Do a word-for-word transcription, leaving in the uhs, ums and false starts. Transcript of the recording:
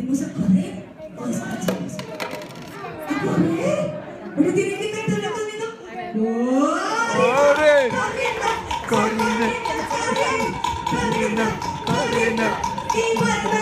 Salimos a correr. Todos marchamos. ¿A correr? ¿Pero tienen que cantarla conmigo? ¡Corre! ¡Corriendo! ¡Corriendo! ¡Corriendo! ¡Corriendo! ¡Corriendo! ¡Y vuelve!